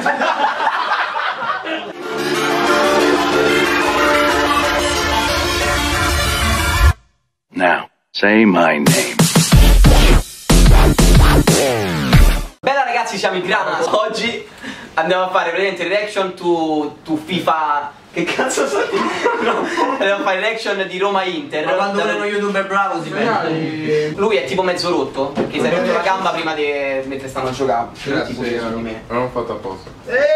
Now, say my name. Bella ragazzi, siamo in Grana. Oggi andiamo a fare praticamente reaction to FIFA. Che cazzo so? No, andiamo a fare reaction di Roma-Inter. Ma quando uno youtuber bravo si vede. Lui è tipo mezzo rotto, perché si è rotto la gamba prima di mentre stanno a giocare. Tipo di me. Non l'ho fatto apposta.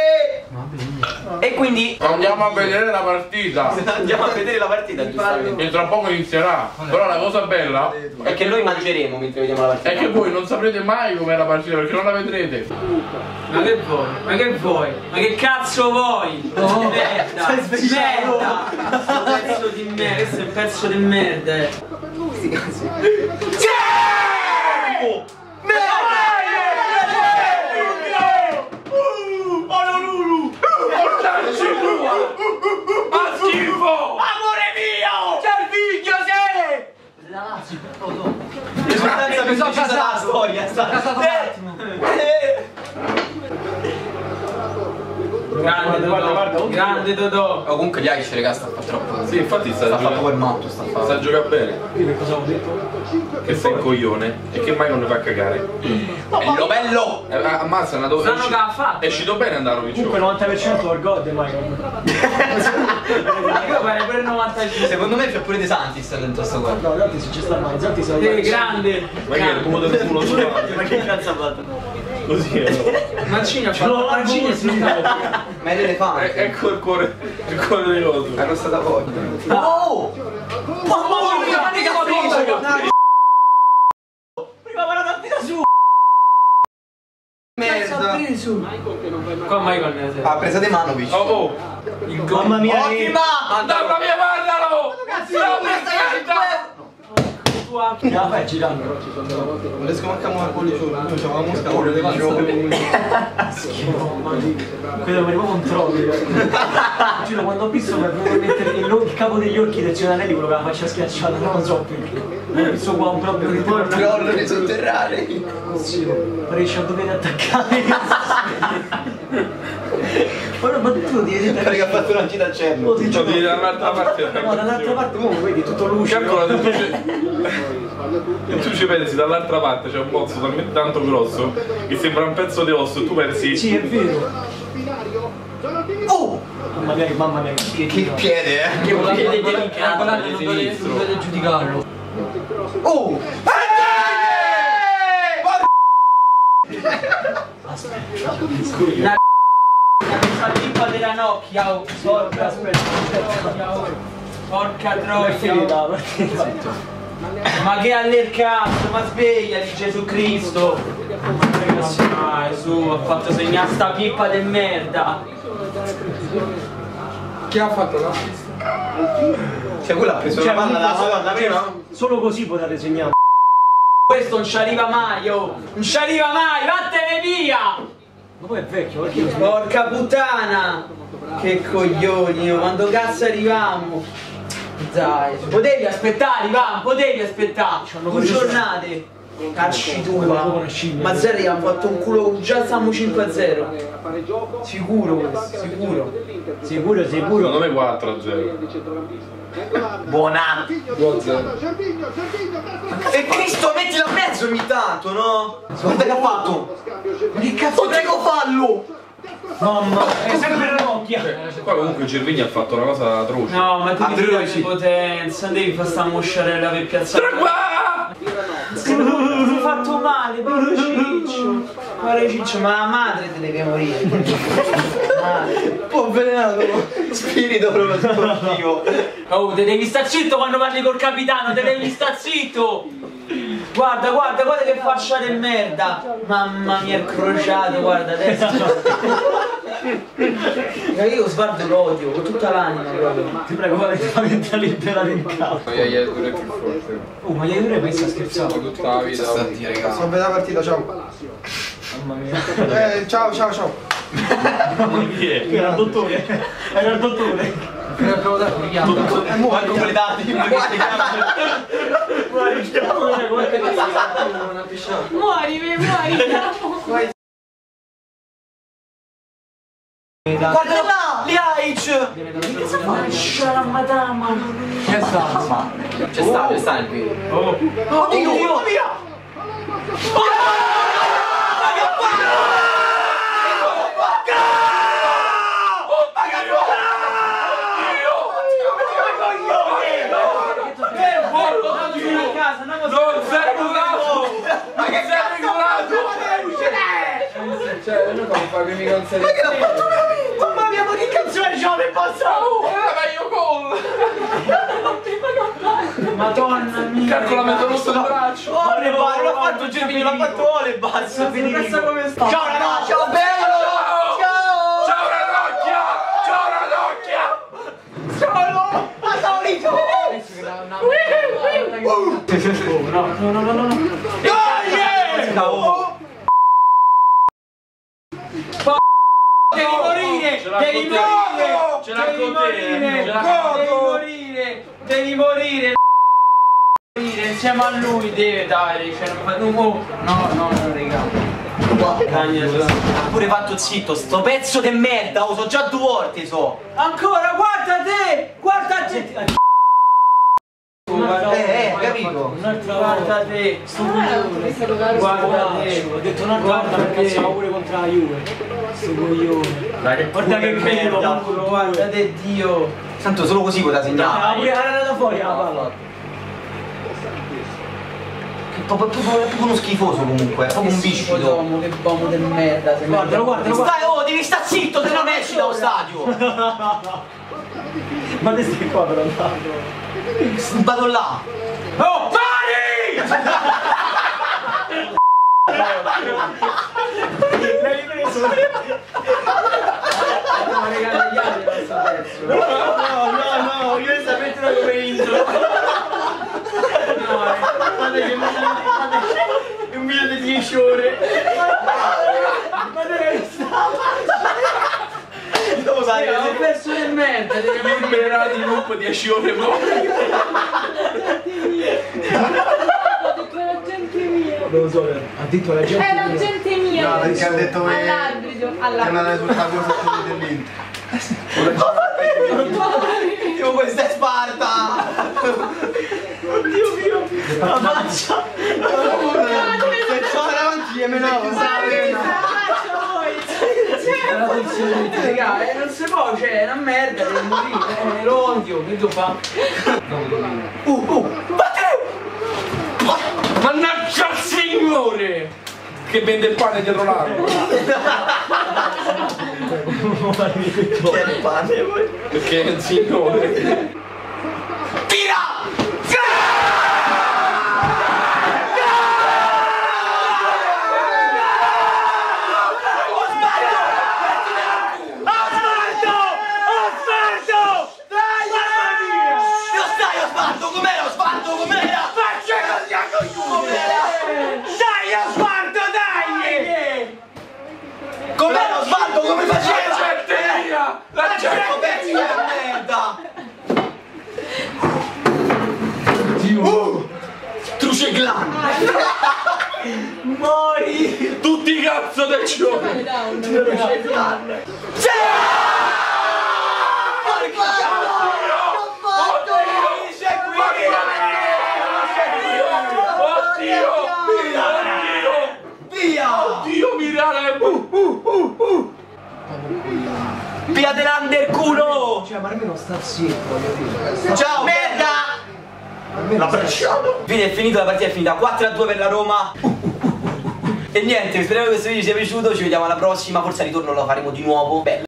E quindi andiamo a vedere la partita. andiamo a vedere la partita, giustamente. E tra poco inizierà. Però la cosa bella è che noi mangeremo mentre vediamo la partita. è che voi non saprete mai com'è la partita perché non la vedrete. Ma che vuoi? Ma che vuoi? Ma che cazzo vuoi? Oh, merda! Merda! Pezzo di merda, questo è un pezzo di merda. Ma schifo! Amore mio! C'è il figlio, sì! La Lazio, però Risultanza più precisa della storia. grande Dodò, grande Dodò. Comunque gli Aici, raga, sta fa troppo. Sì, infatti sta fatto quel matto, sta fa. Sa giocare bene. Io che cosa ho detto? Che sei un coglione e che mai non ne fa cagare. Bello, bello! Ammazza una dove. Sanno che ha fatto. È uscito bene Andanovic. Comunque 90% al gol del Michael. Io pare pure il 95. Secondo me c'è pure De Santis dentro sto qua. No, Zanti se ci sta mai, Zanti sa Grande. Ma che è il buco del culo suonato? Ma che cazzo ha fatto? Così è. Mancini ha fatto Mancini e si sta. Ma è l'elefante. Ecco il cuore di Rosu. È stata voglia. Oh! Mamma mia, ma che capisci? Prima me la partita su! Merda! Qua Michael ne Ha presa De Manovic. Oh! il gol. Mamma mia! Ottima! Mamma mia, guardalo! No, vai girando. Non riesco manco a muovere quelli su. Noi c'avevamo la mosca con le Quello mi controllo. Giuro, quando ho visto per mettere il capo degli occhi del Giovanelli, quello che la faccia schiacciata, non so perché. Ho visto qua un proprio controllo nei sotterranei. Non riesci a dover attaccare. Ma tu devi Perché ha fatto una gita al cielo. Cioè, devi dall'altra parte. No, dall'altra parte comunque vedi tutto luce. Calcola se tu ci pensi dall'altra parte c'è un bozzo talmente tanto grosso che sembra un pezzo di osso e tu pensi. Sì, è vero. Oh! Mamma mia, che piede, Che con la piede delicato, non dovete giudicarlo. Oh! La pippa della Nokia, oh, porca, porca troia. Ma che allercazzo, ma svegliati Gesù Cristo. Dai, su, ha fatto segnare sta pippa di merda. Chi ha fatto la? Cioè quello ha preso la palla dalla seconda prima? Solo così potete segnare. Questo non ci arriva mai, oh! Non ci arriva mai, vattene via! Ma poi è vecchio, perché Porca puttana! Che coglioni, oh, quando cazzo arriviamo? Dai, potevi aspettare, Ivan, potevi aspettare! 2 giornate! Cacci tua! Ma Zerri ha fatto un culo, già stiamo 5-0! Sicuro questo, sicuro! Sicuro, sicuro. Secondo me 4-0. Buona! 2-0. E Cristo, mettila a mezzo ogni tanto, no? Guarda che ha fatto! Ma che cazzo prego fallo! Mamma, è sempre la Nokia. Qua comunque Gervigni ha fatto una cosa atroce. No, ma tu devi Android. fare potenza, non devi fare sta mosciarella per piazzare. Ti ho fatto male, povero Ciccio. Povero Ciccio, ma la madre te deve morire. Un po' avvelenato, spirito proprio sportivo. Oh, te devi sta zitto quando parli col capitano, te devi sta zitto. Guarda, guarda, guarda che fascia di merda. Mamma mia, il crociato, guarda adesso. Io Sbardo lo odio con tutta l'anima proprio. Ti prego, fammi liberare il capo. Ma è pure più forte. Oh, ma ieri pure sta scherzando. Tutta la vita. Sto vedendo la partita, ciao. Mamma mia. Ciao, ciao, ciao. Era il dottore. Era il dottore. Manco quelle dati. Muori, muori. Guarda là! Liaic! Lascia la madama. Che sta? C'è sta nel video. Oddio, via! Non sei curato! Ma che sei curato? Cioè, io non fare mica un serio. Ma che l'ha fatto veramente? Mamma mia, ma che canzone c'ho nel passato? Madonna mia. Calcola, mi ha rotto il braccio. Ole, non l'ha fatto Germino, l'ha fatto Ole, basta. Pensa come sta. Ciao ragazzi, ciao bello! Ciao! Ciao Ranocchia! Ciao Ranocchia! Ciao! Ma ciao Riccio! No. Ciao! Devi morire! Devi morire! Ce l'ha con te! Devi morire! Insieme a lui deve dare, cioè no, raga. Ha pure fatto zitto, sto pezzo di merda, lo so già 2 volte so! Ancora, guarda te! Guarda te! Capito? Guarda te! Guarda te! Ho detto un'altra volta perché stava pure contro la Juve. Sto coglione. Guarda che bello, Guarda te Dio! Tanto solo così poteva segnare. pure era fuori la palla. È proprio uno schifoso comunque, è proprio un viscido. Che bomo di merda! Guardalo. Stai, oh, devi stare zitto se non esci dallo stadio! Ma te stai qua però Vado là! Oh, Mari! l'hai preso? No, raga, gli altri non sto pezzo. No, io sapete come intro. Guarda che un video di 10 ore. Ma dove Dopo sai Ho perso di merda, devi Liberati in loop 10 ore proprio. Era gente mia. non lo so, ha detto la gente. Era gente mia. No, perché ha detto che all'arbitro. è andata tutta cosa dell'Inter. Io questa è Sparta! Oddio mio, la faccia. Se c'ho davanti me raga, non si può, cioè, è una merda, devi morire, lo odio, che devo fare? Mannaggia il signore! Che vende il pane dietro l'angolo. Tieni il pane poi! Perché è il signore. Tira! Com'era Osvaldo? Come faceva? La gente pezzi di merda! Truceglan! Muori! Tutti i cazzo del gioco! Truceglan! Sì! Oddio Mirale! Via dell'under culo! Cioè, ma almeno sta zitto, voglio dire. Ciao merda! Almeno Fine, è finito, la partita è finita 4-2 per la Roma. E niente, speriamo che questo video vi sia piaciuto, ci vediamo alla prossima, forse al ritorno lo faremo di nuovo. Bello.